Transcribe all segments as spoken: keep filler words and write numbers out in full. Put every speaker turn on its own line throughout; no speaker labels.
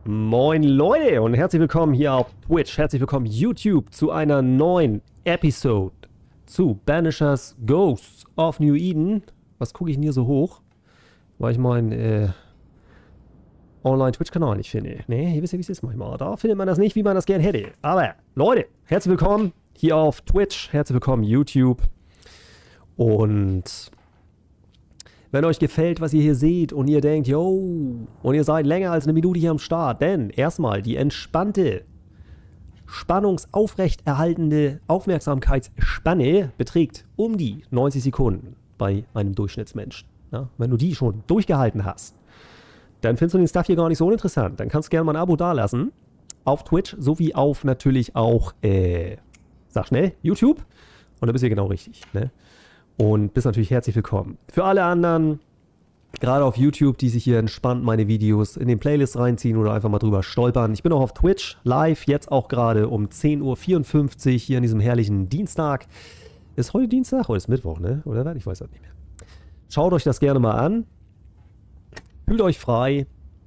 Moin Leute und herzlich willkommen hier auf Twitch, herzlich willkommen YouTube zu einer neuen Episode zu Banishers Ghosts of New Eden. Was gucke ich denn hier so hoch? Weil ich meinen äh, Online-Twitch-Kanal nicht finde. Ne, ihr wisst ja, wie es ist manchmal. Da findet man das nicht, wie man das gern hätte. Aber Leute, herzlich willkommen hier auf Twitch, herzlich willkommen YouTube. Und wenn euch gefällt, was ihr hier seht und ihr denkt, yo, und ihr seid länger als eine Minute hier am Start, denn erstmal die entspannte, spannungsaufrechterhaltende Aufmerksamkeitsspanne beträgt um die neunzig Sekunden bei einem Durchschnittsmenschen. Ja, wenn du die schon durchgehalten hast, dann findest du den Stuff hier gar nicht so uninteressant. Dann kannst du gerne mal ein Abo dalassen auf Twitch, sowie auf natürlich auch, äh, sag schnell, YouTube. Und da bist du genau richtig, ne? Und bist natürlich herzlich willkommen. Für alle anderen, gerade auf YouTube, die sich hier entspannt meine Videos in den Playlists reinziehen oder einfach mal drüber stolpern. Ich bin auch auf Twitch live, jetzt auch gerade um zehn Uhr vierundfünfzig hier an diesem herrlichen Dienstag. Ist heute Dienstag? Heute ist Mittwoch, ne? Oder was? Ich weiß das nicht mehr. Schaut euch das gerne mal an. Fühlt euch frei.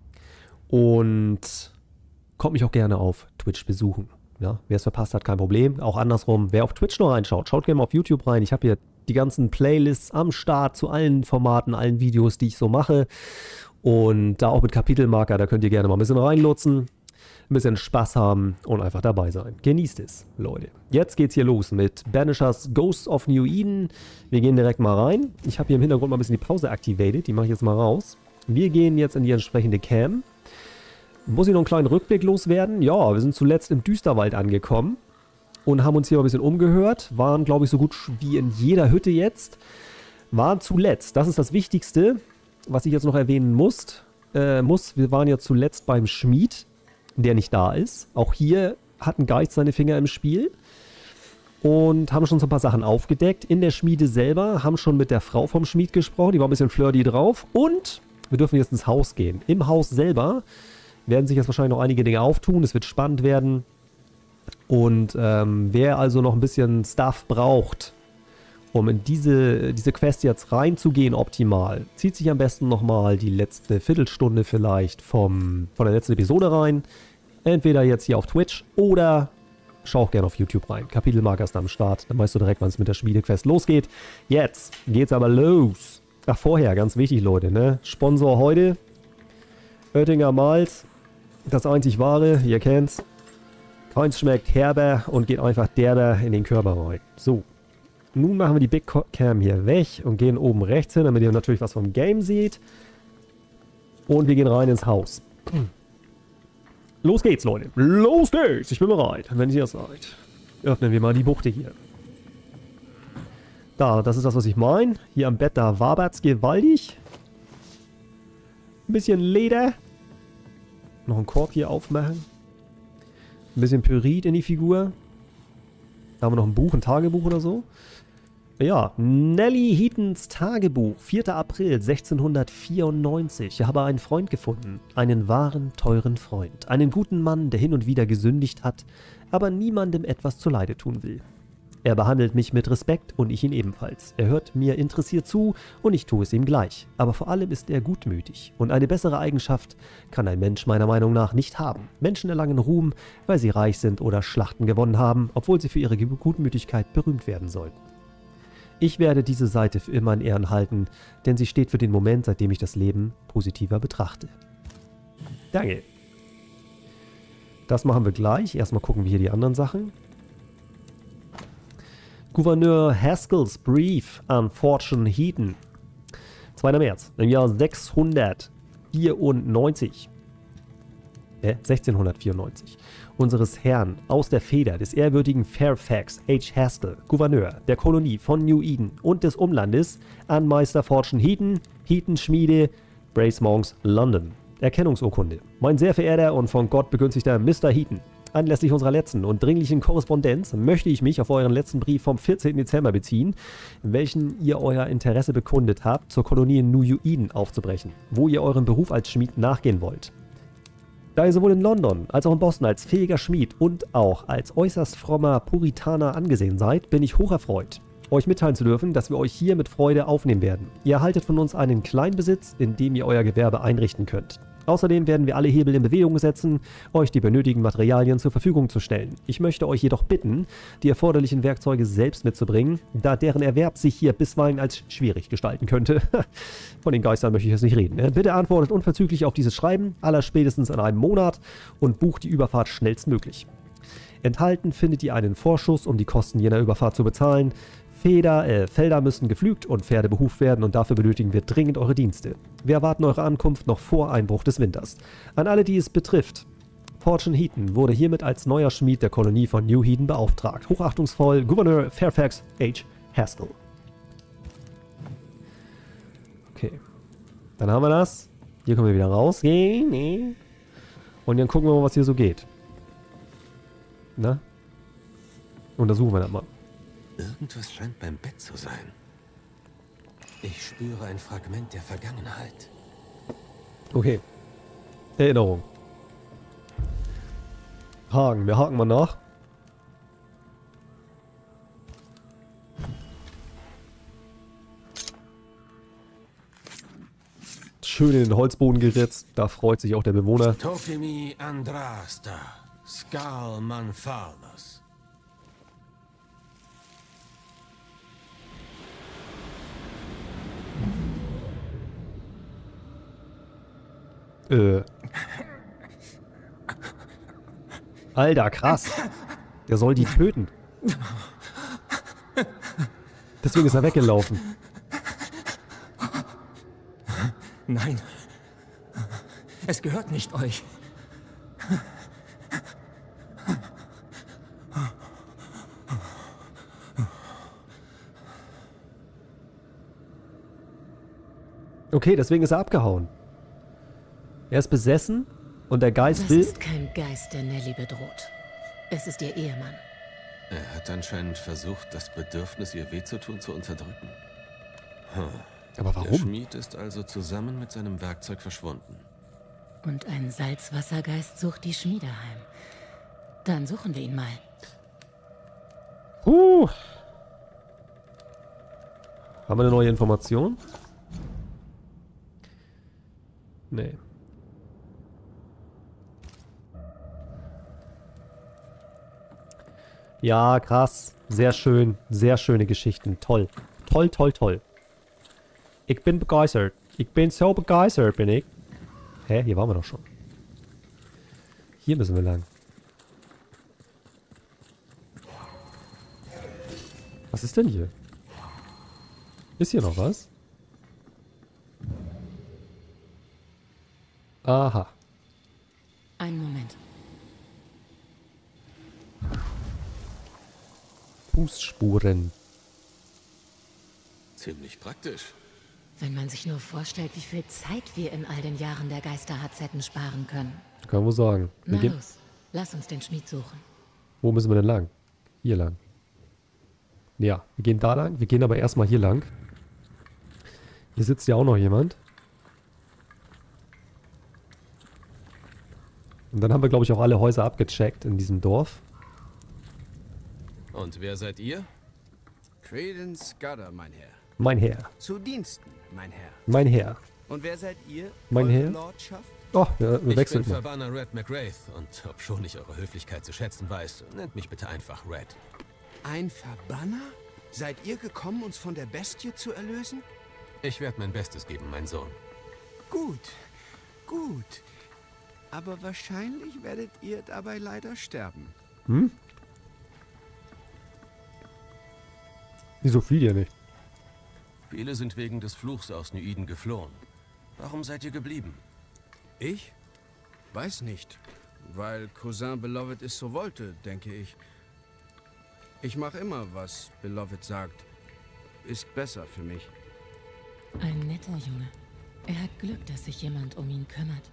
Und kommt mich auch gerne auf Twitch besuchen. Ja, wer es verpasst hat, kein Problem. Auch andersrum, wer auf Twitch noch reinschaut, schaut gerne mal auf YouTube rein. Ich habe hier die ganzen Playlists am Start zu allen Formaten, allen Videos, die ich so mache. Und da auch mit Kapitelmarker, da könnt ihr gerne mal ein bisschen reinlutzen, ein bisschen Spaß haben und einfach dabei sein. Genießt es, Leute. Jetzt geht's hier los mit Banishers Ghosts of New Eden. Wir gehen direkt mal rein. Ich habe hier im Hintergrund mal ein bisschen die Pause activated, die mache ich jetzt mal raus. Wir gehen jetzt in die entsprechende Cam. Muss ich noch einen kleinen Rückblick loswerden? Ja, wir sind zuletzt im Düsterwald angekommen und haben uns hier mal ein bisschen umgehört. Waren, glaube ich, so gut wie in jeder Hütte jetzt. Waren zuletzt, das ist das Wichtigste, was ich jetzt noch erwähnen muss. Äh, muss. Wir waren ja zuletzt beim Schmied, der nicht da ist. Auch hier hat ein Geist seine Finger im Spiel. Und haben schon so ein paar Sachen aufgedeckt. In der Schmiede selber haben schon mit der Frau vom Schmied gesprochen. Die war ein bisschen flirty drauf. Und wir dürfen jetzt ins Haus gehen. Im Haus selber werden sich jetzt wahrscheinlich noch einige Dinge auftun. Es wird spannend werden. Und ähm, wer also noch ein bisschen Stuff braucht, um in diese, diese Quest jetzt reinzugehen optimal, zieht sich am besten nochmal die letzte Viertelstunde vielleicht vom, von der letzten Episode rein. Entweder jetzt hier auf Twitch oder schau auch gerne auf YouTube rein. Kapitelmarker ist am Start. Dann weißt du direkt, wann es mit der Schmiedequest losgeht. Jetzt geht's aber los. Ach, vorher, ganz wichtig, Leute, ne? Sponsor heute, Oettinger Malz. Das einzig wahre, ihr kennt's. Keins schmeckt herber und geht einfach derber in den Körper rein. So, nun machen wir die Big Cam hier weg und gehen oben rechts hin, damit ihr natürlich was vom Game seht. Und wir gehen rein ins Haus. Los geht's, Leute. Los geht's. Ich bin bereit, wenn ihr seid. Öffnen wir mal die Buchte hier. Da, das ist das, was ich meine. Hier am Bett, da wabert's gewaltig. Ein bisschen Leder. Noch einen Korb hier aufmachen. Ein bisschen Pyrit in die Figur. Da haben wir noch ein Buch, ein Tagebuch oder so. Ja, Nellie Heatons Tagebuch, vierter April sechzehnhundertvierundneunzig. Ich habe einen Freund gefunden. Einen wahren, teuren Freund. Einen guten Mann, der hin und wieder gesündigt hat, aber niemandem etwas zuleide tun will. Er behandelt mich mit Respekt und ich ihn ebenfalls. Er hört mir interessiert zu und ich tue es ihm gleich. Aber vor allem ist er gutmütig. Und eine bessere Eigenschaft kann ein Mensch meiner Meinung nach nicht haben. Menschen erlangen Ruhm, weil sie reich sind oder Schlachten gewonnen haben, obwohl sie für ihre Gutmütigkeit berühmt werden sollten. Ich werde diese Seite für immer in Ehren halten, denn sie steht für den Moment, seitdem ich das Leben positiver betrachte. Danke. Das machen wir gleich. Erstmal gucken wir hier die anderen Sachen. Gouverneur Haskells Brief an Fortune Heaton. zweiter März im Jahr sechshundertvierundneunzig. Äh, sechzehnhundertvierundneunzig. Unseres Herrn aus der Feder des ehrwürdigen Fairfax H. Haskell, Gouverneur der Kolonie von New Eden und des Umlandes, an Meister Fortune Heaton, Heaton Schmiede, Bracemonks, London. Erkennungsurkunde. Mein sehr verehrter und von Gott begünstigter Mister Heaton. Anlässlich unserer letzten und dringlichen Korrespondenz möchte ich mich auf euren letzten Brief vom vierzehnten Dezember beziehen, in welchem ihr euer Interesse bekundet habt, zur Kolonie in New Eden aufzubrechen, wo ihr eurem Beruf als Schmied nachgehen wollt. Da ihr sowohl in London als auch in Boston als fähiger Schmied und auch als äußerst frommer Puritaner angesehen seid, bin ich hocherfreut, euch mitteilen zu dürfen, dass wir euch hier mit Freude aufnehmen werden. Ihr erhaltet von uns einen Kleinbesitz, in dem ihr euer Gewerbe einrichten könnt. Außerdem werden wir alle Hebel in Bewegung setzen, euch die benötigten Materialien zur Verfügung zu stellen. Ich möchte euch jedoch bitten, die erforderlichen Werkzeuge selbst mitzubringen, da deren Erwerb sich hier bisweilen als schwierig gestalten könnte. Von den Geistern möchte ich jetzt nicht reden. Bitte antwortet unverzüglich auf dieses Schreiben, allerspätestens in einem Monat, und bucht die Überfahrt schnellstmöglich. Enthalten findet ihr einen Vorschuss, um die Kosten jener Überfahrt zu bezahlen. Feder, äh, Felder müssen gepflügt und Pferde behuft werden und dafür benötigen wir dringend eure Dienste. Wir erwarten eure Ankunft noch vor Einbruch des Winters. An alle, die es betrifft, Fortune Heaton wurde hiermit als neuer Schmied der Kolonie von New Heaton beauftragt. Hochachtungsvoll, Gouverneur Fairfax H. Haskell. Okay, dann haben wir das. Hier können wir wieder rausgehen. Und dann gucken wir mal, was hier so geht. Na? Untersuchen wir das mal.
Irgendwas scheint beim Bett zu sein. Ich spüre ein Fragment der Vergangenheit.
Okay. Erinnerung. Haken. Wir haken mal nach. Schön in den Holzboden geritzt. Da freut sich auch der Bewohner.
Tofimi Andrasta. Skal Manfalas.
Äh. Alter, krass. Der soll die töten. Deswegen ist er weggelaufen.
Nein. Es gehört nicht euch.
Okay, deswegen ist er abgehauen. Er ist besessen und der Geist will...
Das ist kein Geist, der Nelly bedroht. Es ist ihr Ehemann.
Er hat anscheinend versucht, das Bedürfnis, ihr weh zu tun, zu unterdrücken. Hm.
Aber
Der
warum?
Schmied ist also zusammen mit seinem Werkzeug verschwunden.
Und ein Salzwassergeist sucht die Schmiede heim. Dann suchen wir ihn mal.
Huh. Haben wir eine neue Information? Nee. Ja, krass. Sehr schön. Sehr schöne Geschichten. Toll. Toll, toll, toll. Ich bin begeistert. Ich bin so begeistert, bin ich. Hä? Hier waren wir doch schon. Hier müssen wir lang. Was ist denn hier? Ist hier noch was? Aha.
Einen Moment.
Fußspuren.
Ziemlich praktisch.
Wenn man sich nur vorstellt, wie viel Zeit wir in all den Jahren der Geister-H Z sparen können.
Kann man wohl sagen. Wir
Na
gehen,
los, lass uns den Schmied suchen.
wo müssen wir denn lang? Hier lang. Ja, wir gehen da lang. Wir gehen aber erstmal hier lang. Hier sitzt ja auch noch jemand. Und dann haben wir, glaube ich, auch alle Häuser abgecheckt in diesem Dorf.
Und wer seid ihr?
Credence Scudder, mein Herr.
Mein Herr.
Zu Diensten, mein Herr.
Mein Herr.
Und wer seid ihr?
Mein
Eure
Herr?
Lordschaft?
Oh, ja, wir
Ich
wechseln
bin
mal.
Verbanner Red McGrath und obschon ich eure Höflichkeit zu schätzen weiß, nennt mich bitte einfach Red.
Ein Verbanner? Seid ihr gekommen, uns von der Bestie zu erlösen?
Ich werde mein Bestes geben, mein Sohn.
Gut, gut. Aber wahrscheinlich werdet ihr dabei leider sterben.
Hm? Wieso flieht ihr nicht?
Viele sind wegen des Fluchs aus New Eden geflohen. Warum seid ihr geblieben?
Ich? Weiß nicht. Weil Cousin Beloved es so wollte, denke ich. Ich mache immer, was Beloved sagt. Ist besser für mich.
Ein netter Junge. Er hat Glück, dass sich jemand um ihn kümmert.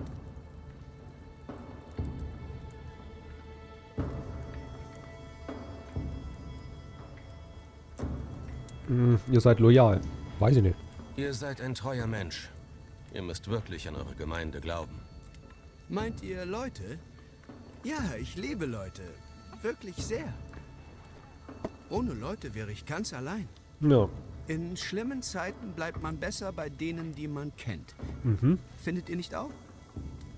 Hm, ihr seid loyal. Weiß ich nicht.
Ihr seid ein treuer Mensch. Ihr müsst wirklich an eure Gemeinde glauben.
Meint ihr Leute? Ja, ich liebe Leute. Wirklich sehr. Ohne Leute wäre ich ganz allein.
Ja.
In schlimmen Zeiten bleibt man besser bei denen, die man kennt.
Mhm.
Findet ihr nicht auch?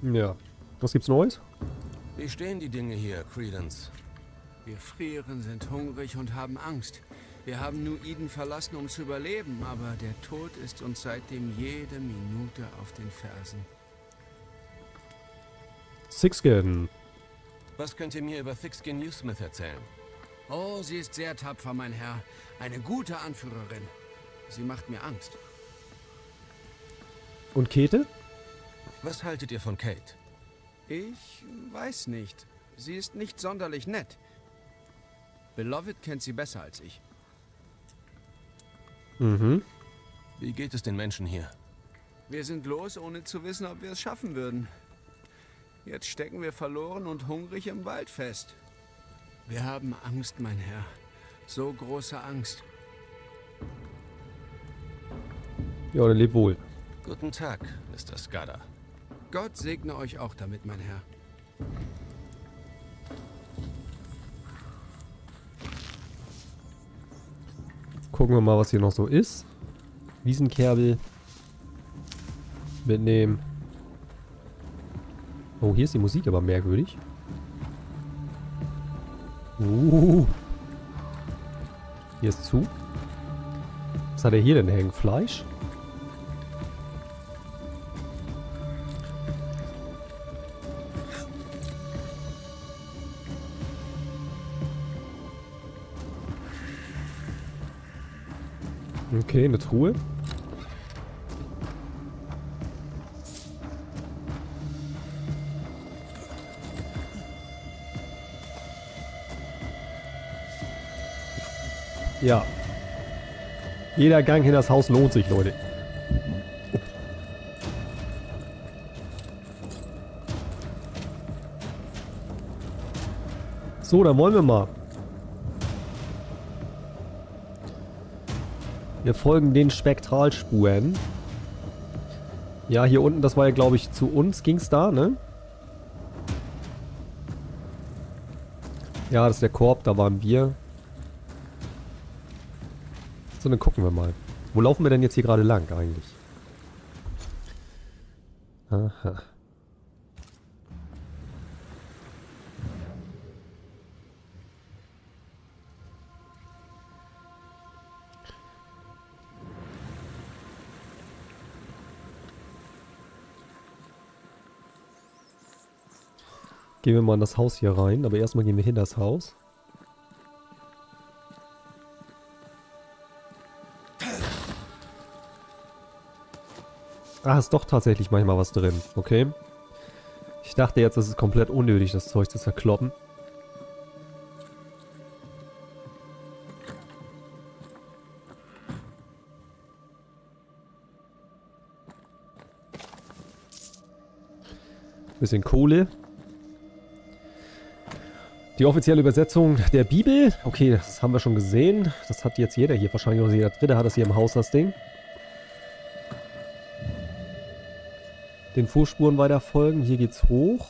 Ja. Was gibt's Neues?
Wie stehen die Dinge hier, Credence?
Wir frieren, sind hungrig und haben Angst. Wir haben nur Eden verlassen, um zu überleben, aber der Tod ist uns seitdem jede Minute auf den Fersen.
Sixgen.
Was könnt ihr mir über Thickskin Newsmith erzählen?
Oh, sie ist sehr tapfer, mein Herr. Eine gute Anführerin. Sie macht mir Angst.
Und Käthe?
Was haltet ihr von Kate?
Ich weiß nicht. Sie ist nicht sonderlich nett. Beloved kennt sie besser als ich.
Mhm.
Wie geht es den Menschen hier?
Wir sind los, ohne zu wissen, ob wir es schaffen würden. Jetzt stecken wir verloren und hungrig im Wald fest. Wir haben Angst, mein Herr. So große Angst.
Ja, dann leb wohl.
Guten Tag, Mister Scudder.
Gott segne euch auch damit, mein Herr.
Gucken wir mal, was hier noch so ist. Wiesenkerbel. Mitnehmen. Oh, hier ist die Musik aber merkwürdig. Uh. Hier ist zu. Was hat er hier denn hängen? Fleisch? Okay, eine Truhe. Ja. Jeder Gang in das Haus lohnt sich, Leute. So, dann wollen wir mal. Wir folgen den Spektralspuren. Ja, hier unten, das war ja, glaube ich, zu uns ging's da, ne? Ja, das ist der Korb, da waren wir. So, dann gucken wir mal. Wo laufen wir denn jetzt hier gerade lang eigentlich? Aha. Gehen wir mal in das Haus hier rein, aber erstmal gehen wir hin das Haus. Ah, ist doch tatsächlich manchmal was drin. Okay. Ich dachte jetzt, es ist komplett unnötig, das Zeug zu zerkloppen. Bisschen Kohle. Die offizielle Übersetzung der Bibel. Okay, das haben wir schon gesehen. Das hat jetzt jeder hier. Wahrscheinlich auch jeder Dritte hat das hier im Haus, das Ding. Den Fußspuren weiter folgen. Hier geht's hoch.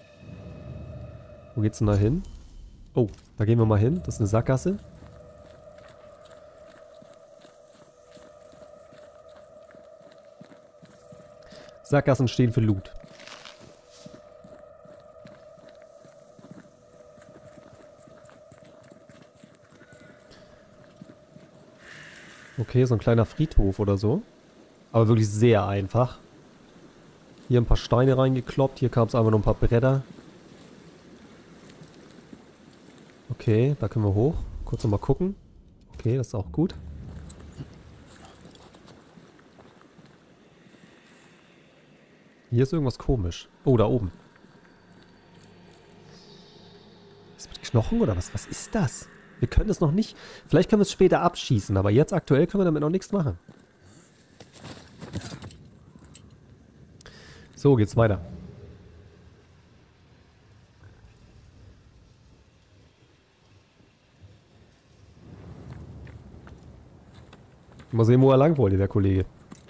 Wo geht's denn da hin? Oh, da gehen wir mal hin. Das ist eine Sackgasse. Sackgassen stehen für Loot. Okay, so ein kleiner Friedhof oder so. Aber wirklich sehr einfach. Hier ein paar Steine reingekloppt. Hier kam es einfach noch ein paar Bretter. Okay, da können wir hoch. Kurz nochmal gucken. Okay, das ist auch gut. Hier ist irgendwas komisch. Oh, da oben. Ist das mit Knochen oder was? Was ist das? Wir können es noch nicht... Vielleicht können wir es später abschießen, aber jetzt aktuell können wir damit noch nichts machen. So, geht's weiter. Mal sehen, wo er lang wollte, der Kollege.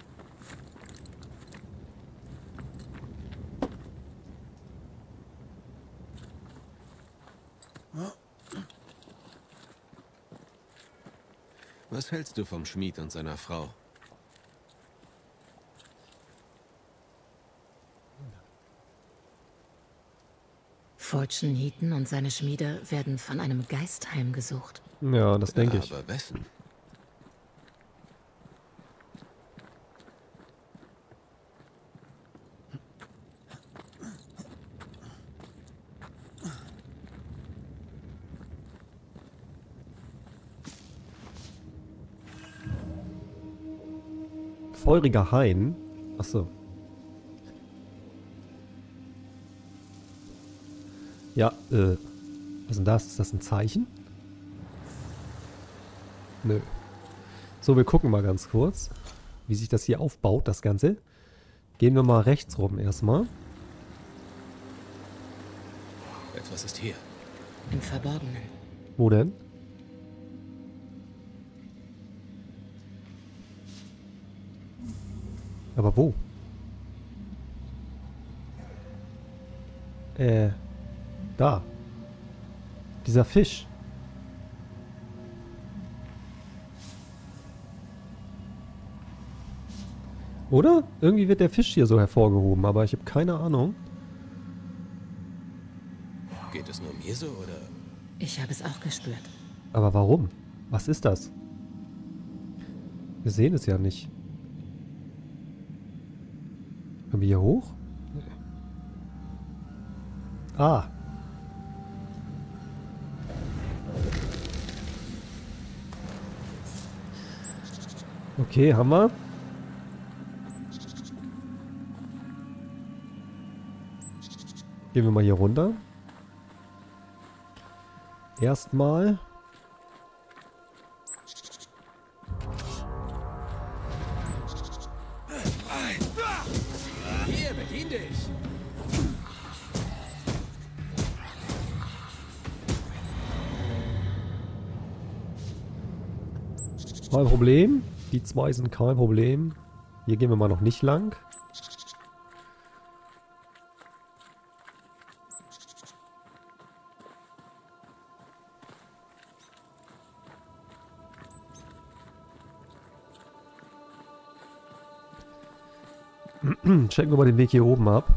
Was hältst du vom Schmied und seiner Frau?
Fortune Heaton und seine Schmiede werden von einem Geist heimgesucht.
Ja, das denke ich.
Aber wessen?
Feuriger Hain. Achso. Ja, äh. Was ist denn das? Ist das ein Zeichen? Nö. So, wir gucken mal ganz kurz, wie sich das hier aufbaut, das Ganze. Gehen wir mal rechts rum erstmal.
Etwas ist hier.
Im Verborgenen.
Wo denn? Aber wo? Äh, da. Dieser Fisch. Oder? Irgendwie wird der Fisch hier so hervorgehoben, aber ich habe keine Ahnung.
Geht es nur mir so, oder?
Ich habe es auch gespürt.
Aber warum? Was ist das? Wir sehen es ja nicht. Können wir hier hoch? Nee. Ah. Okay, haben wir. Gehen wir mal hier runter. Erstmal.
Hier, bedien dich!
Kein Problem. Die zwei sind kein Problem. Hier gehen wir mal noch nicht lang. Checken wir mal den Weg hier oben ab.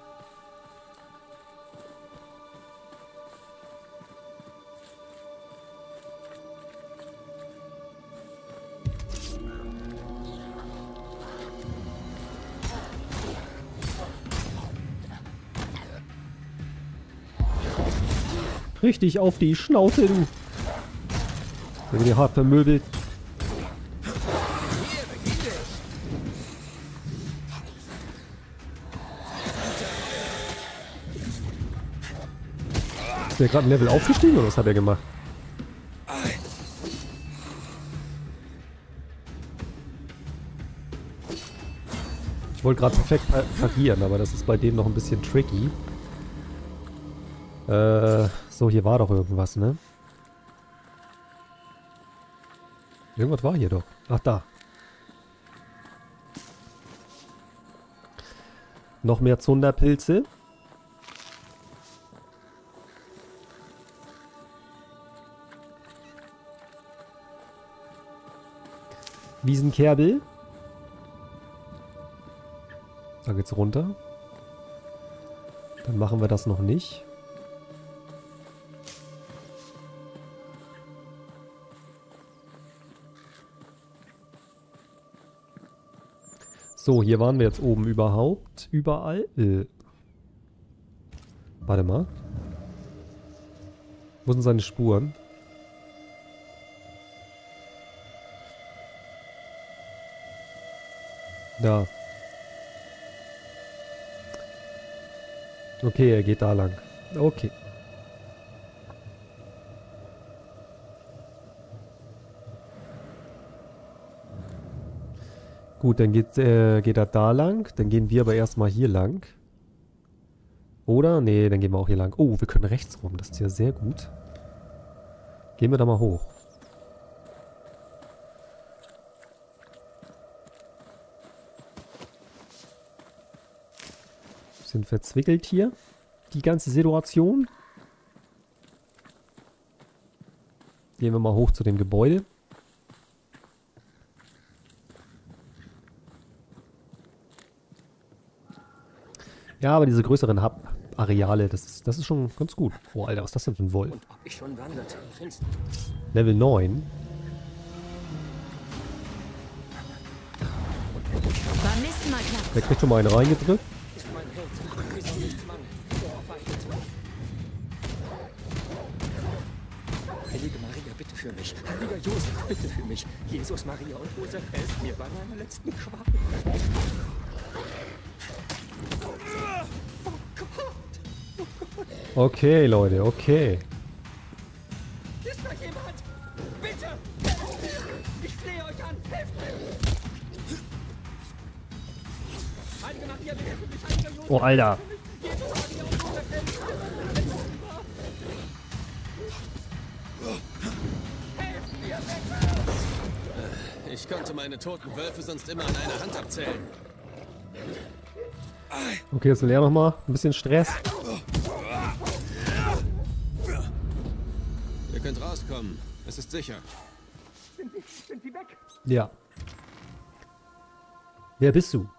Richtig auf die Schnauze, du. Da bin ich hart vermöbelt. Ist der gerade ein Level aufgestiegen oder was hat er gemacht? Ich wollte gerade perfekt par parieren, aber das ist bei dem noch ein bisschen tricky. Äh, so, hier war doch irgendwas, ne? Irgendwas war hier doch. Ach, da. Noch mehr Zunderpilze. Wiesenkerbel. Da geht's runter. Dann machen wir das noch nicht. So, hier waren wir jetzt oben überhaupt. Überall. Äh. Warte mal. Wo sind seine Spuren? Da. Okay, er geht da lang. Okay. Gut, dann geht, äh, geht er da lang. Dann gehen wir aber erstmal hier lang. Oder? Nee, dann gehen wir auch hier lang. Oh, wir können rechts rum. Das ist ja sehr gut. Gehen wir da mal hoch. Bisschen verzwickelt hier. Die ganze Situation. Gehen wir mal hoch zu dem Gebäude. Ja, aber diese größeren Ab Areale, das ist, das ist schon ganz gut. Oh, Alter, was ist das denn für ein Wolf?
Und ob ich schon wanderte, findest
Level neun.
Beim nächsten Mal klappt.
Der kriegt schon mal einen reingedrückt.
ist mein Held. Mir soll nichts mangeln. Worauf wartet man? Heilige Maria, bitte für mich. Heiliger Josef, bitte für mich. Jesus, Maria und Josef, helft mir bei meiner letzten Qual.
Okay, Leute, okay.
Ist da jemand? Bitte! Ich flehe euch an! Helft mir! Heilige Maria, bitte für mich! Heiliger Josef!
Oh, Alter.
Jesus, Maria und Josef, helft mir!
Ich konnte meine toten Wölfe sonst immer an einer Hand abzählen.
Okay, jetzt will er nochmal. Ein bisschen Stress.
Ihr könnt rauskommen. Es ist sicher.
Sind sie, sind sie weg?
Ja. Wer bist du?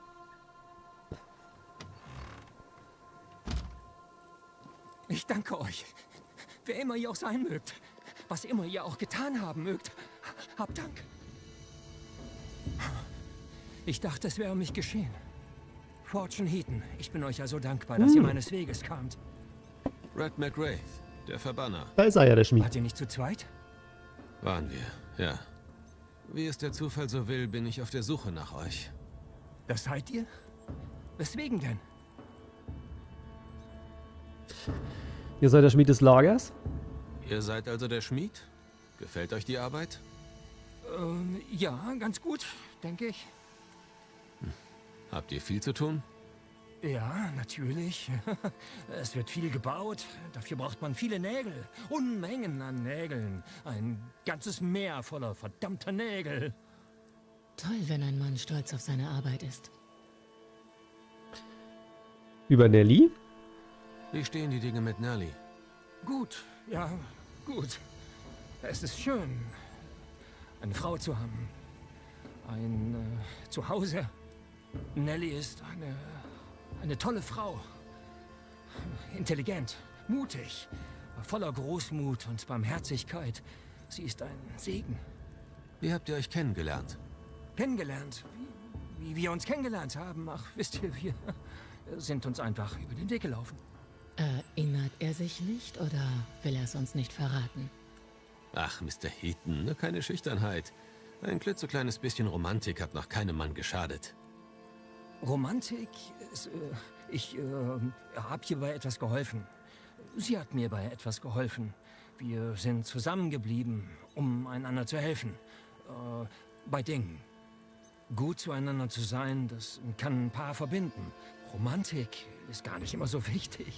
Ich danke euch. Wer immer ihr auch sein mögt, was immer ihr auch getan haben mögt, habt Dank. Ich dachte, es wäre um mich geschehen. Fortune Heaton, ich bin euch ja so dankbar, dass
Hm.
ihr meines Weges kamt.
Red McGrath, der Verbanner.
Da ist er ja, der Schmied.
Wart ihr nicht zu zweit?
Waren wir, ja. Wie es der Zufall so will, bin ich auf der Suche nach euch.
Das seid ihr? Weswegen denn?
Ihr seid der Schmied des Lagers?
Ihr seid also der Schmied? Gefällt euch die Arbeit?
Ähm, ja, ganz gut, denke ich.
Habt ihr viel zu tun?
Ja, natürlich. Es wird viel gebaut. Dafür braucht man viele Nägel. Unmengen an Nägeln. Ein ganzes Meer voller verdammter Nägel.
Toll, wenn ein Mann stolz auf seine Arbeit ist.
Über Nelly?
Wie stehen die Dinge mit Nelly?
Gut, ja, gut. Es ist schön, eine Frau zu haben. Ein äh, Zuhause. Nelly ist eine, eine tolle Frau. Intelligent, mutig, voller Großmut und Barmherzigkeit. Sie ist ein Segen.
Wie habt ihr euch kennengelernt?
Kennengelernt, wie, wie wir uns kennengelernt haben. Ach, wisst ihr, wir sind uns einfach über den Weg gelaufen.
Erinnert er sich nicht oder will er es uns nicht verraten?
Ach, Mister Heaton, nur keine Schüchternheit. Ein klitzekleines bisschen Romantik hat noch keinem Mann geschadet.
Romantik? Es, äh, ich äh, habe ihr bei etwas geholfen. Sie hat mir bei etwas geholfen. Wir sind zusammengeblieben, um einander zu helfen. Äh, bei Dingen. Gut zueinander zu sein, das kann ein Paar verbinden. Romantik ist gar nicht immer so wichtig.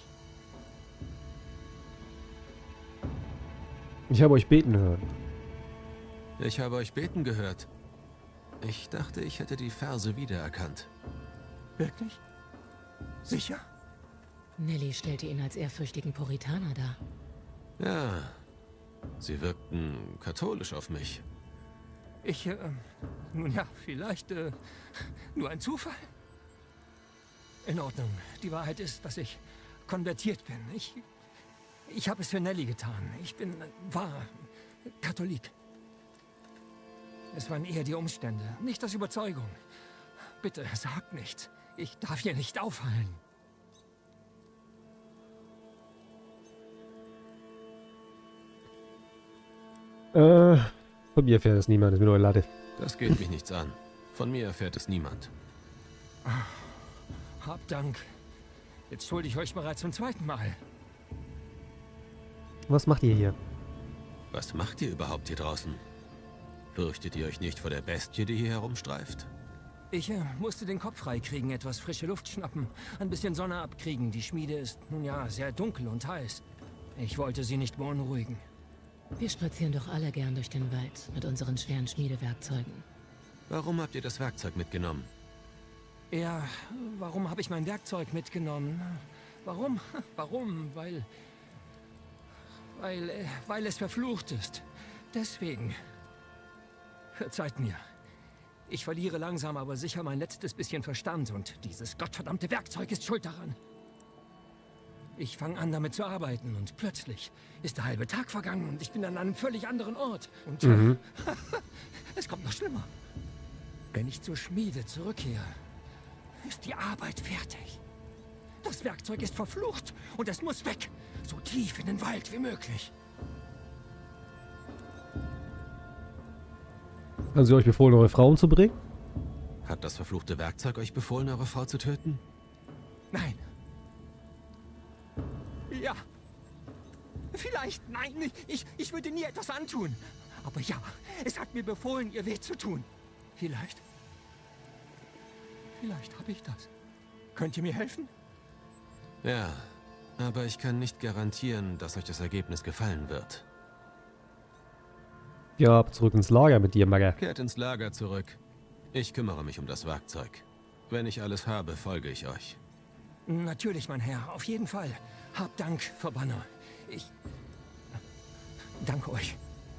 Ich habe euch beten hören.
Ich habe euch beten gehört. Ich dachte, ich hätte die Verse wiedererkannt.
Wirklich? Sicher?
Nelly stellte ihn als ehrfürchtigen Puritaner dar.
Ja, sie wirkten katholisch auf mich.
Ich, äh, nun ja, vielleicht, äh, nur ein Zufall. In Ordnung. Die Wahrheit ist, dass ich konvertiert bin. Ich, ich habe es für Nelly getan. Ich bin, äh, war Katholik. Es waren eher die Umstände, nicht aus Überzeugung. Bitte, sagt nichts. Ich darf hier nicht auffallen.
Äh, von mir erfährt es niemand, das ist mir nur eine Latte.
Das geht mich nichts an. Von mir erfährt es niemand.
Habt Dank. Jetzt schulde ich euch bereits zum zweiten Mal.
Was macht ihr hier?
Was macht ihr überhaupt hier draußen? Fürchtet ihr euch nicht vor der Bestie, die hier herumstreift?
Ich äh, musste den Kopf freikriegen, etwas frische Luft schnappen, ein bisschen Sonne abkriegen. Die Schmiede ist, nun ja, sehr dunkel und heiß. Ich wollte sie nicht beunruhigen.
Wir spazieren doch alle gern durch den Wald mit unseren schweren Schmiedewerkzeugen.
Warum habt ihr das Werkzeug mitgenommen?
Ja, warum habe ich mein Werkzeug mitgenommen? Warum? Warum? Weil... Weil, äh, weil es verflucht ist. Deswegen. Verzeiht mir. Ich verliere langsam aber sicher mein letztes bisschen Verstand und dieses gottverdammte Werkzeug ist schuld daran. Ich fange an, damit zu arbeiten und plötzlich ist der halbe Tag vergangen und ich bin an einem völlig anderen Ort. Und
Mhm.
es kommt noch schlimmer. Wenn ich zur Schmiede zurückkehre, ist die Arbeit fertig. Das Werkzeug ist verflucht und es muss weg, so tief in den Wald wie möglich.
Haben sie euch befohlen, eure Frau umzubringen?
Hat das verfluchte Werkzeug euch befohlen, eure Frau zu töten?
Nein. Ja. Vielleicht, nein, ich, ich würde nie etwas antun. Aber ja, es hat mir befohlen, ihr weh zu tun. Vielleicht. Vielleicht habe ich das. Könnt ihr mir helfen?
Ja, aber ich kann nicht garantieren, dass euch das Ergebnis gefallen wird.
Ja, ab zurück ins Lager mit dir, Magger.
Kehrt ins Lager zurück. Ich kümmere mich um das Werkzeug. Wenn ich alles habe, folge ich euch.
Natürlich, mein Herr, auf jeden Fall. Habt Dank, Verbanner. Ich danke euch.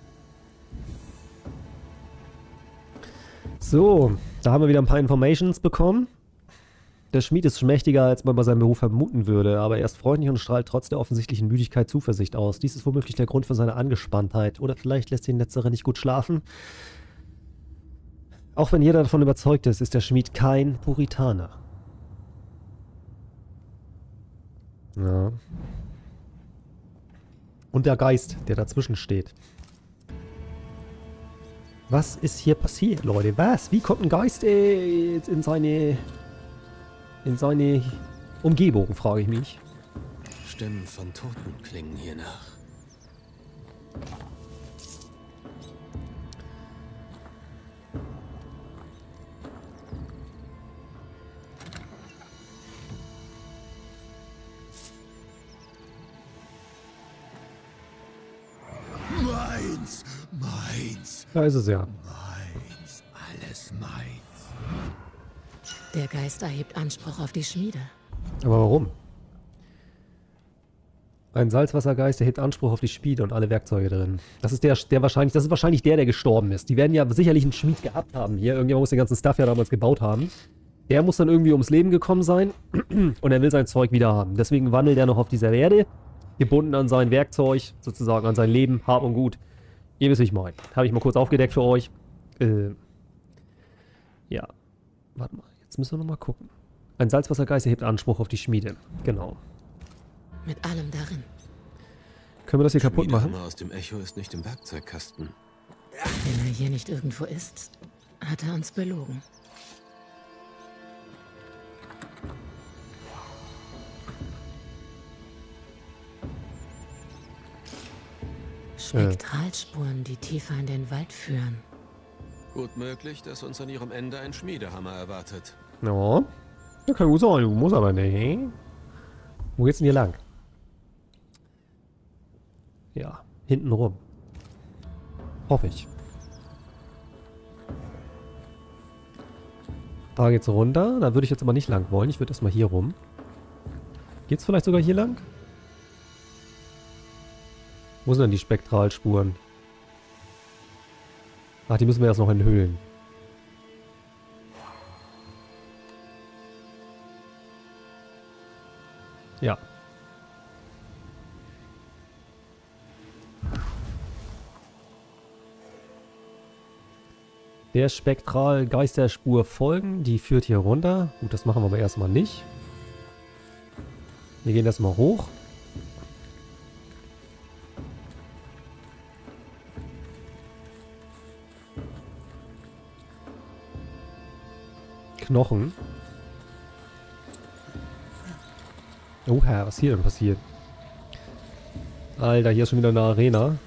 So, da haben wir wieder ein paar Informations bekommen. Der Schmied ist mächtiger, als man bei seinem Beruf vermuten würde, aber er ist freundlich und strahlt trotz der offensichtlichen Müdigkeit Zuversicht aus. Dies ist womöglich der Grund für seine Angespanntheit. Oder vielleicht lässt ihn letztere nicht gut schlafen. Auch wenn jeder davon überzeugt ist, ist der Schmied kein Puritaner. Ja. Und der Geist, der dazwischen steht. Was ist hier passiert, Leute? Was? Wie kommt ein Geist äh, in seine... in seine Umgebung, frage ich mich.
Stimmen von Toten klingen hier nach.
Meins, meins,
Da ist es ja.
meins, alles meins.
Der Geist erhebt Anspruch auf die Schmiede.
Aber warum? Ein Salzwassergeist erhebt Anspruch auf die Schmiede und alle Werkzeuge drin. Das ist der, der wahrscheinlich, das ist wahrscheinlich der, der gestorben ist. Die werden ja sicherlich einen Schmied gehabt haben hier. Irgendjemand muss den ganzen Stuff ja damals gebaut haben. Der muss dann irgendwie ums Leben gekommen sein und er will sein Zeug wieder haben. Deswegen wandelt er noch auf dieser Erde, gebunden an sein Werkzeug, sozusagen an sein Leben, Hab und Gut. Ihr wisst, wie ich meine. Habe ich mal kurz aufgedeckt für euch. Äh, ja. Warte mal, jetzt müssen wir noch mal gucken. Ein Salzwassergeist erhebt Anspruch auf die Schmiede. Genau.
Mit allem darin.
Können wir das hier kaputt machen?
Schmiedehammer aus dem Echo ist nicht im Werkzeugkasten.
Wenn er hier nicht irgendwo ist, hat er uns belogen. Spektralspuren, die tiefer in den Wald führen.
Gut möglich, dass uns an ihrem Ende ein Schmiedehammer erwartet.
Ja. Ja, kann gut sein. Du musst aber nicht. Wo geht's denn hier lang? Ja, hinten rum. Hoffe ich. Da geht's runter. Da würde ich jetzt aber nicht lang wollen. Ich würde erstmal hier rum. Geht's vielleicht sogar hier lang? Wo sind denn die Spektralspuren? Ach, die müssen wir erst noch enthüllen. Ja. Der Spektralgeisterspur folgen, die führt hier runter. Gut, das machen wir aber erstmal nicht. Wir gehen erstmal hoch. Knochen. Oha, was hier denn passiert? Alter, hier ist schon wieder eine Arena.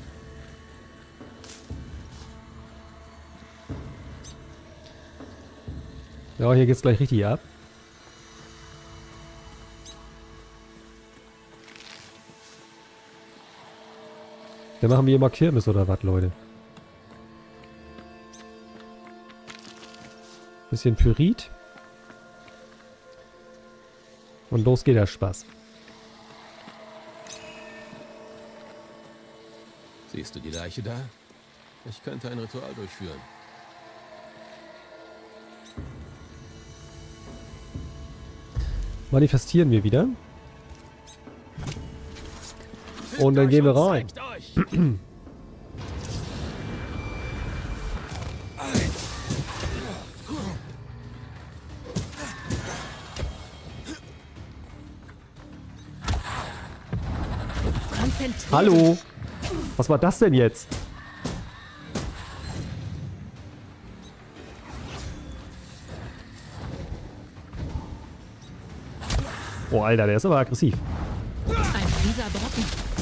Ja, hier geht's gleich richtig ab. Dann machen wir hier mal Kirmes oder was, Leute? Bisschen Pyrit. Und los geht der Spaß.
Siehst du die Leiche da? Ich könnte ein Ritual durchführen.
Manifestieren wir wieder. Und dann gehen wir rein. Hallo? Was war das denn jetzt? Oh, Alter, der ist aber aggressiv.
Ein fieser Brocken.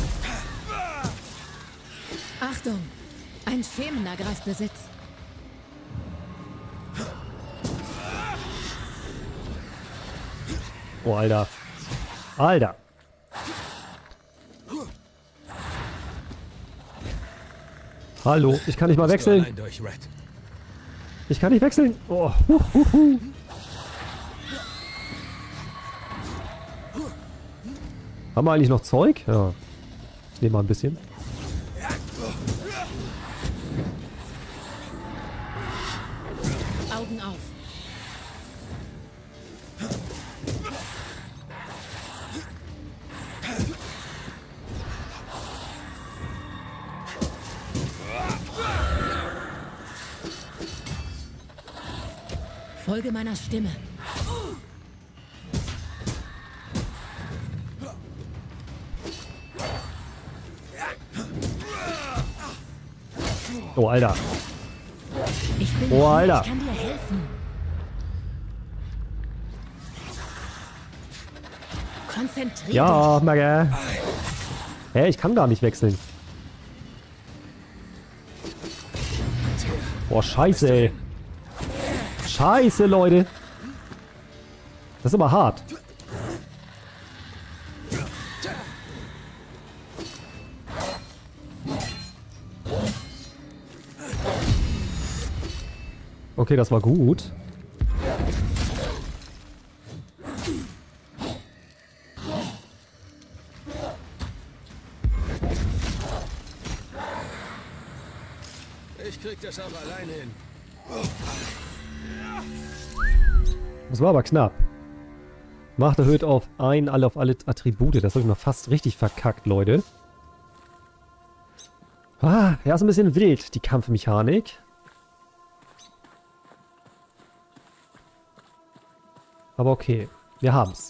Achtung! Ein Schemen ergreift Besitz.
Oh, Alter. Alter. Hallo, ich kann nicht mal wechseln. Ich kann nicht wechseln. Oh, hu, hu, hu. Haben wir eigentlich noch Zeug? Ja. Ich nehme mal ein bisschen.
Augen auf. Folge meiner Stimme.
Oh, Alter.
Ich bin
Oh,
hier,
Alter.
ich kann dir helfen. Konzentrier
Ja, Magge. Hä, ich kann gar nicht wechseln. Boah, scheiße, ey. Scheiße, Leute. Das ist aber hart. Okay, das war gut.
Ich krieg das aber alleine hin.
Das war aber knapp. Macht erhöht auf ein, alle auf alle Attribute. Das habe ich noch fast richtig verkackt, Leute. Ah, ja, ist ein bisschen wild, die Kampfmechanik. Aber okay, wir haben's.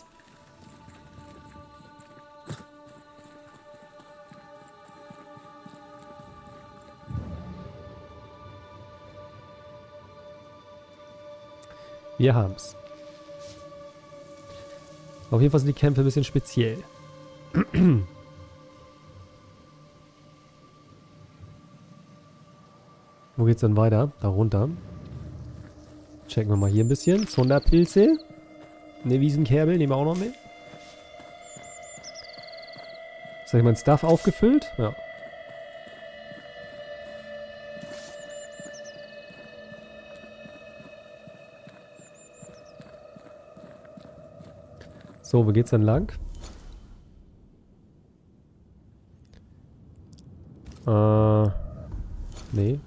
Wir haben's. Auf jeden Fall sind die Kämpfe ein bisschen speziell. Wo geht's denn weiter? Da runter. Checken wir mal hier ein bisschen. Zunderpilze. Ne, Wiesenkerbel nehmen wir auch noch mit. Ist habe ich mein Stuff aufgefüllt? Ja. So, wo geht's denn lang? Äh, nee.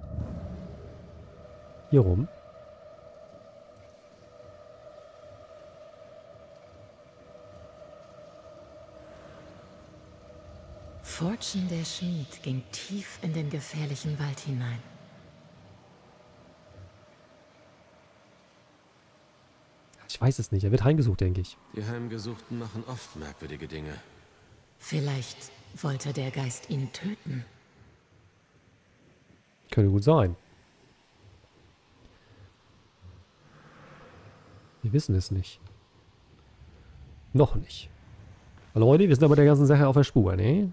Hier rum.
Fortune der Schmied ging tief in den gefährlichen Wald hinein.
Ich weiß es nicht. Er wird heimgesucht, denke ich.
Die Heimgesuchten machen oft merkwürdige Dinge.
Vielleicht wollte der Geist ihn töten.
Könnte gut sein. Wir wissen es nicht. Noch nicht. Leute, wir sind aber der ganzen Sache auf der Spur, ne?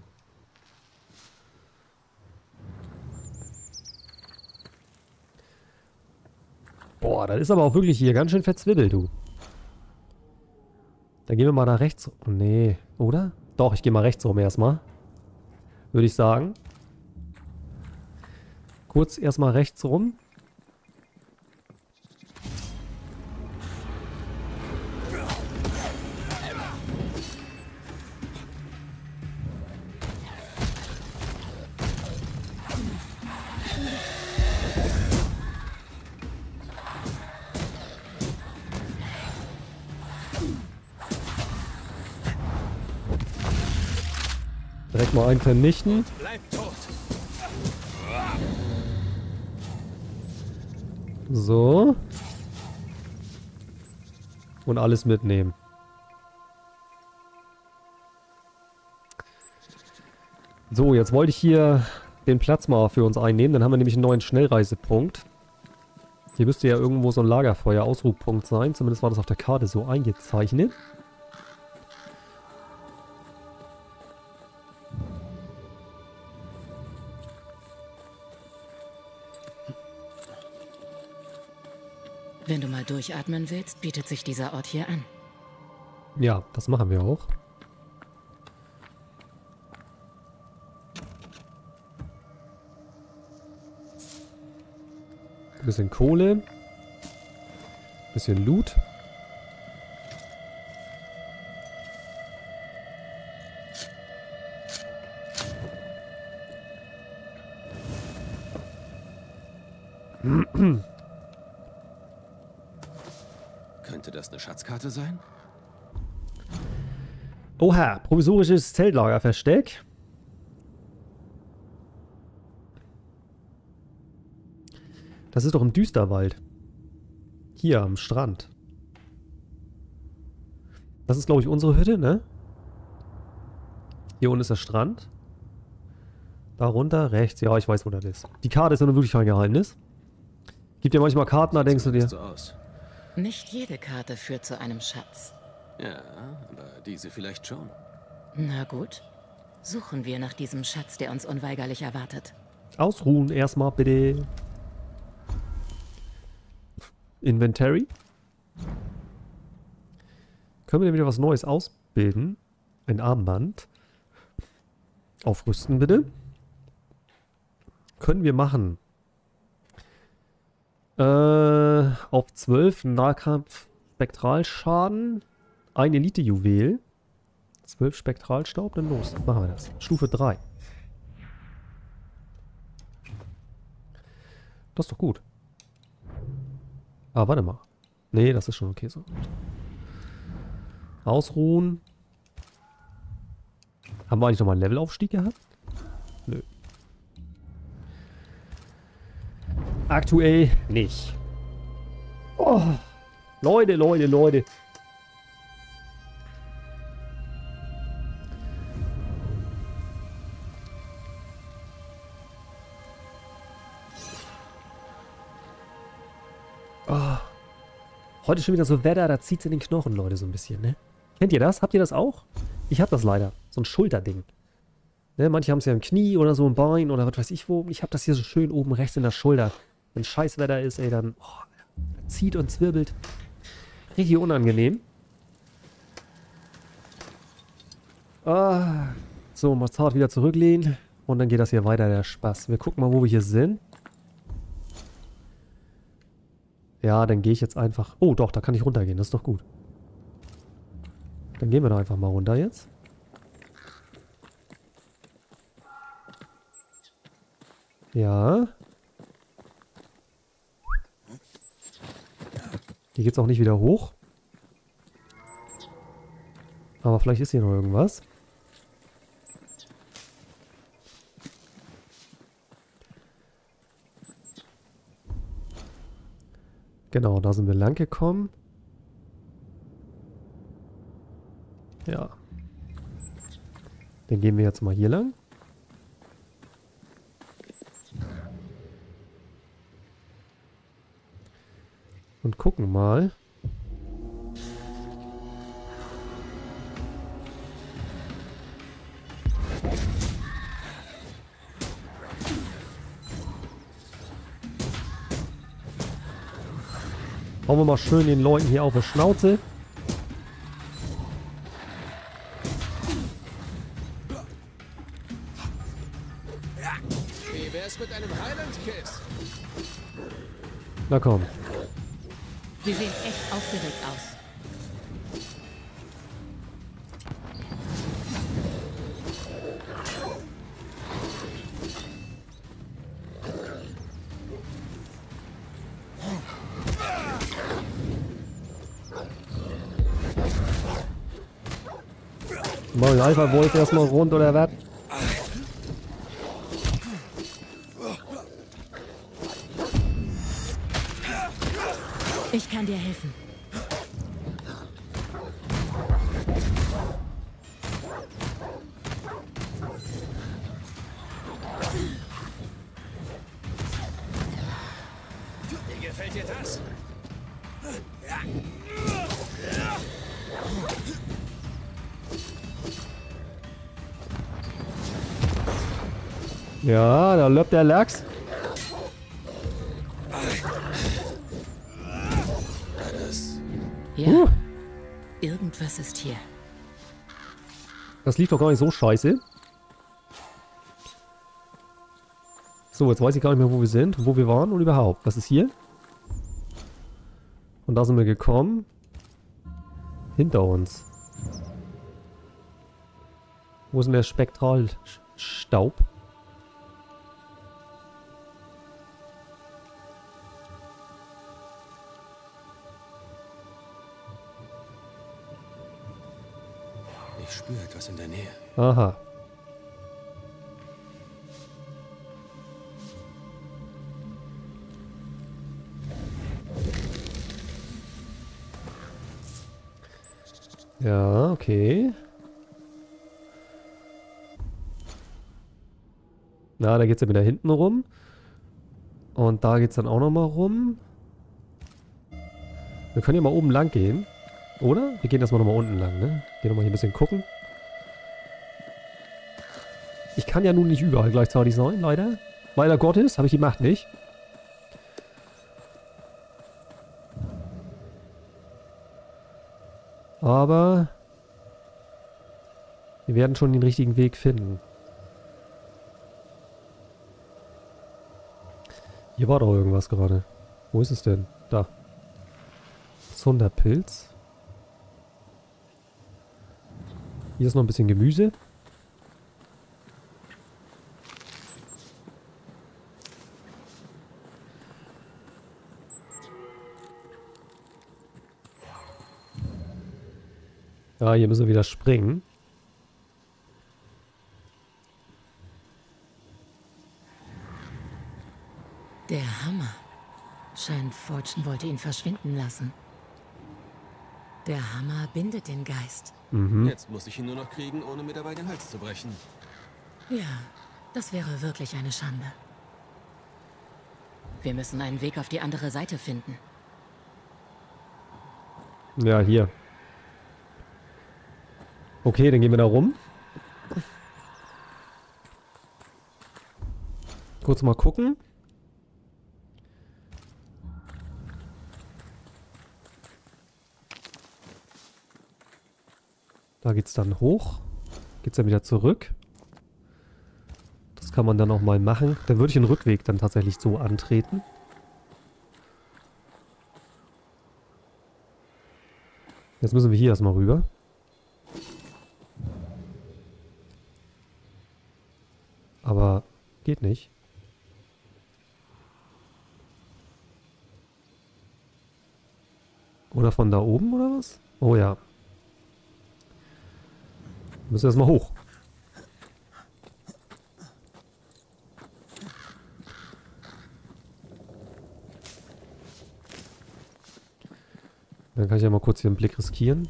Boah, das ist aber auch wirklich hier ganz schön verzwibbelt, du. Dann gehen wir mal nach rechts. Oh, nee, oder? Doch, ich gehe mal rechts rum erstmal. Würde ich sagen. Kurz erstmal rechts rum. Direkt mal einen vernichten.
Bleibt tot.
So. Und alles mitnehmen. So, jetzt wollte ich hier den Platz mal für uns einnehmen. Dann haben wir nämlich einen neuen Schnellreisepunkt. Hier müsste ja irgendwo so ein Lagerfeuer-Ausruhpunkt sein. Zumindest war das auf der Karte so eingezeichnet.
Wenn du mal durchatmen willst, bietet sich dieser Ort hier an.
Ja, das machen wir auch. Ein bisschen Kohle. Ein bisschen Loot.
Könnte das eine Schatzkarte sein?
Oha, provisorisches Zeltlagerversteck. Das ist doch im Düsterwald. Hier am Strand. Das ist, glaube ich, unsere Hütte, ne? Hier unten ist der Strand. Da runter, rechts. Ja, ich weiß, wo das ist. Die Karte ist ja nur wirklich kein Geheimnis. Gibt ja manchmal Karten, da denkst du dir...
So aus.
Nicht jede Karte führt zu einem Schatz.
Ja, aber diese vielleicht schon.
Na gut. Suchen wir nach diesem Schatz, der uns unweigerlich erwartet.
Ausruhen erstmal, bitte. Inventory. Können wir denn wieder was Neues ausbilden? Ein Armband. Aufrüsten, bitte. Können wir machen. Äh, auf zwölf Nahkampf Spektralschaden. Ein Elite-Juwel. zwölf Spektralstaub, dann los. Machen wir das. Stufe drei. Das ist doch gut. Ah, warte mal. Nee, das ist schon okay so. Ausruhen. Haben wir eigentlich nochmal einen Levelaufstieg gehabt? Nö. Aktuell nicht. Oh. Leute, Leute, Leute. Oh. Heute schon wieder so Wetter, da zieht's in den Knochen, Leute, so ein bisschen, ne? Kennt ihr das? Habt ihr das auch? Ich hab das leider. So ein Schulterding. Ne, manche haben es ja im Knie oder so im Bein oder was weiß ich wo. Ich hab das hier so schön oben rechts in der Schulter. Wenn Scheißwetter ist, ey, dann oh, zieht und zwirbelt. Richtig unangenehm. Ah, so, mal zart wieder zurücklehnen. Und dann geht das hier weiter, der Spaß. Wir gucken mal, wo wir hier sind. Ja, dann gehe ich jetzt einfach... Oh, doch, da kann ich runtergehen. Das ist doch gut. Dann gehen wir doch einfach mal runter jetzt. Ja. Hier geht's auch nicht wieder hoch. Aber vielleicht ist hier noch irgendwas. Genau, da sind wir lang gekommen. Ja. Dann gehen wir jetzt mal hier lang. Und gucken mal. Hauen wir mal schön den Leuten hier auf die Schnauze.
Wie wär's mit einem Highland-Kiss?
Na komm.
Sie sehen echt aufgeregt aus.
Mal den Alpha-Wolf erstmal rund oder was?
Ich kann dir helfen.
Wie gefällt dir das?
Ja, da läuft der Lachs.
Ja.
Uh.
Irgendwas ist hier.
Das lief doch gar nicht so scheiße. So, jetzt weiß ich gar nicht mehr, wo wir sind, wo wir waren und überhaupt. Was ist hier? Und da sind wir gekommen. Hinter uns. Wo ist denn der Spektralstaub?
Ich spüre etwas in der Nähe.
Aha. Ja, okay. Na, da geht's ja wieder hinten rum. Und da geht's dann auch nochmal rum. Wir können ja mal oben lang gehen. Oder? Wir gehen erstmal nochmal unten lang, ne? Gehen nochmal hier ein bisschen gucken. Ich kann ja nun nicht überall gleichzeitig sein, leider. Leider Gottes, habe ich die Macht nicht. Aber wir werden schon den richtigen Weg finden. Hier war doch irgendwas gerade. Wo ist es denn? Da. Sonderpilz. Hier ist noch ein bisschen Gemüse. Ja, hier müssen wir wieder springen.
Der Hammer. Scheint, Fortune wollte ihn verschwinden lassen. Der Hammer bindet den Geist.
Mhm.
Jetzt muss ich ihn nur noch kriegen, ohne mir dabei den Hals zu brechen.
Ja, das wäre wirklich eine Schande. Wir müssen einen Weg auf die andere Seite finden.
Ja, hier. Okay, dann gehen wir da rum. Kurz mal gucken. Da geht's dann hoch. Geht's dann wieder zurück. Das kann man dann auch mal machen. Dann würde ich den Rückweg dann tatsächlich so antreten. Jetzt müssen wir hier erstmal rüber. Aber geht nicht. Oder von da oben oder was? Oh ja. Wir müssen erstmal hoch. Dann kann ich ja mal kurz hier einen Blick riskieren.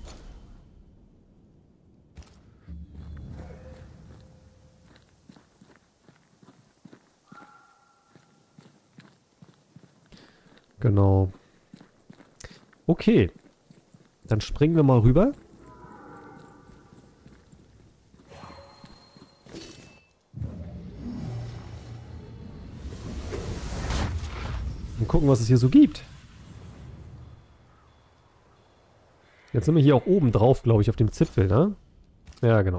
Genau. Okay. Dann springen wir mal rüber. Und gucken, was es hier so gibt. Jetzt sind wir hier auch oben drauf, glaube ich, auf dem Zipfel, ne? Ja, genau.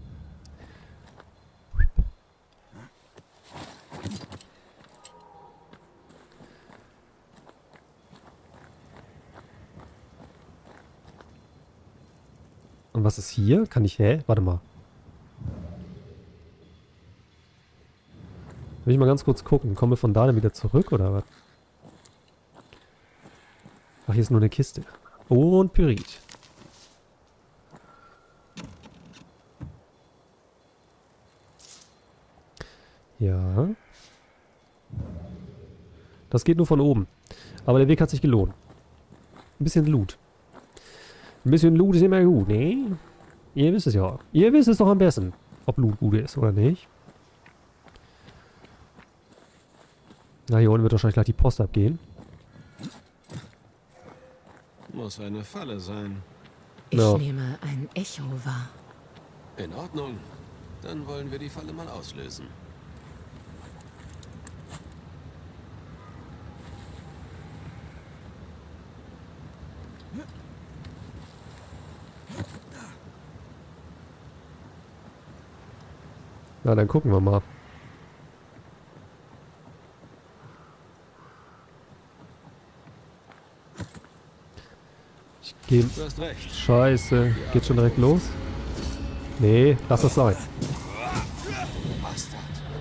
Und was ist hier? Kann ich, hä? Warte mal. Will ich mal ganz kurz gucken. Kommen wir von da dann wieder zurück, oder was? Ach, hier ist nur eine Kiste. Und Pyrit. Ja. Das geht nur von oben. Aber der Weg hat sich gelohnt. Ein bisschen Loot. Ein bisschen Loot ist immer gut, ne? Ihr wisst es ja. Ihr wisst es doch am besten, ob Loot gut ist oder nicht. Na, hier unten wird wahrscheinlich gleich die Post abgehen.
Muss eine Falle sein.
Ich
Ja.
nehme ein Echo wahr.
In Ordnung. Dann wollen wir die Falle mal auslösen.
Na, dann gucken wir mal. Ich gehe...
Du hast recht.
Scheiße. Geht schon direkt los? Nee, lass es sein.
Bastard.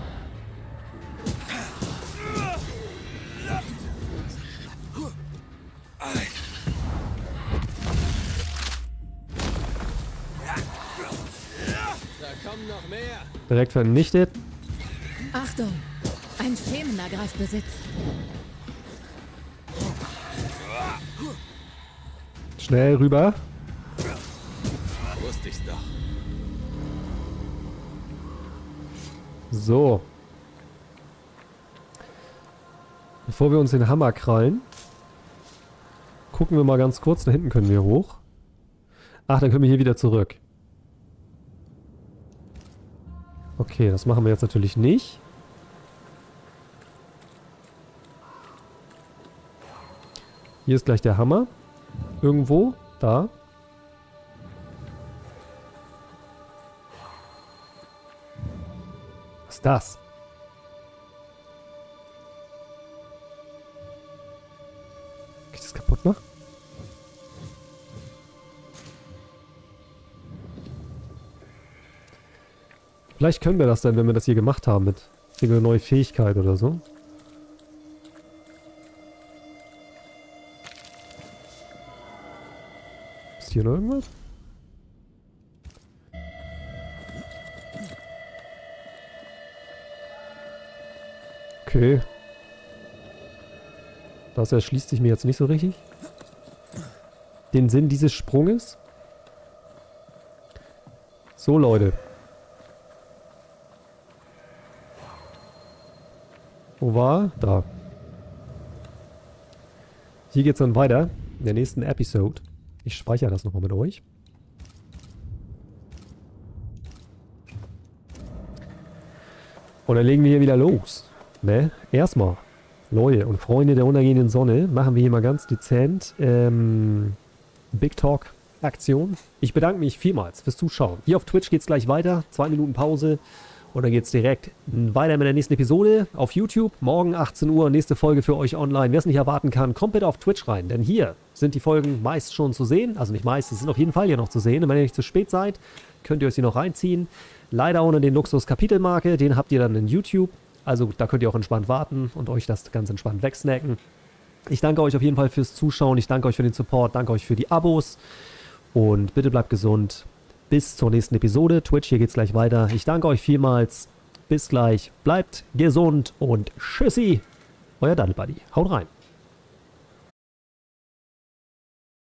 Da kommen noch mehr.
Direkt vernichtet.
Achtung! Ein Schemen ergreift Besitz.
Schnell rüber.
Wusste ich's doch.
So. Bevor wir uns den Hammer krallen, gucken wir mal ganz kurz. Da hinten können wir hoch. Ach, dann können wir hier wieder zurück. Okay, das machen wir jetzt natürlich nicht. Hier ist gleich der Hammer. Irgendwo. Da. Was ist das? Kann ich das kaputt machen? Vielleicht können wir das dann, wenn wir das hier gemacht haben mit irgendeiner neuen Fähigkeit oder so. Ist hier noch irgendwas? Okay. Das erschließt sich mir jetzt nicht so richtig. Den Sinn dieses Sprunges. So, Leute. Wo war? Da. Hier geht's dann weiter. In der nächsten Episode. Ich speichere das nochmal mit euch. Und dann legen wir hier wieder los. Ne? Erstmal, Leute und Freunde der untergehenden Sonne, machen wir hier mal ganz dezent ähm, Big Talk Aktion. Ich bedanke mich vielmals fürs Zuschauen. Hier auf Twitch geht's gleich weiter. Zwei Minuten Pause. Und dann geht's direkt weiter mit der nächsten Episode auf YouTube. Morgen achtzehn Uhr, nächste Folge für euch online. Wer es nicht erwarten kann, kommt bitte auf Twitch rein. Denn hier sind die Folgen meist schon zu sehen. Also nicht meist, sie sind auf jeden Fall hier noch zu sehen. Und wenn ihr nicht zu spät seid, könnt ihr euch sie noch reinziehen. Leider ohne den Luxus-Kapitelmarke. Den habt ihr dann in YouTube. Also da könnt ihr auch entspannt warten und euch das ganz entspannt wegsnacken. Ich danke euch auf jeden Fall fürs Zuschauen. Ich danke euch für den Support. Danke euch für die Abos. Und bitte bleibt gesund. Bis zur nächsten Episode. Twitch, hier geht's gleich weiter. Ich danke euch vielmals. Bis gleich. Bleibt gesund und tschüssi. Euer Daddle Buddy. Haut rein.